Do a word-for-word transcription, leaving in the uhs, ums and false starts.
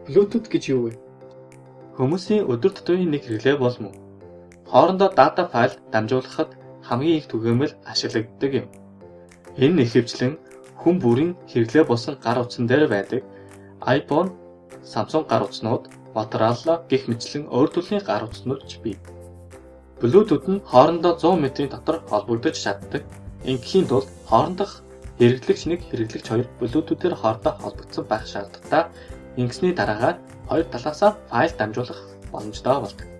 Bluetooth гэж юу вэ? Хүмүүсийн өдөр тутмын нэг хэрэглээ бол мөн. Хоорондоо дата файл дамжуулахад хамгийн их түгээмэл ашиглагддаг юм. Энэ нэхвчлэн хүн бүрийн хэрэглээ болсон гар утсан дээр байдаг iPhone, Samsung гар утснууд, Motorola гэх мэтлэн өөр төрлийн гар утснууд ч бий. Bluetooth нь хоорондоо зуун метрийн дотор холбогдож чаддаг. Ингэхийн тулд хоорондох хэрэглэгч нэг хэрэглэгч хоёр Bluetooth-ээр хоорондоо холбогдсон байх шаардлагатай. Ингэсний дараагаар хоёр талаасаа файл дамжуулах боломжтой болдог.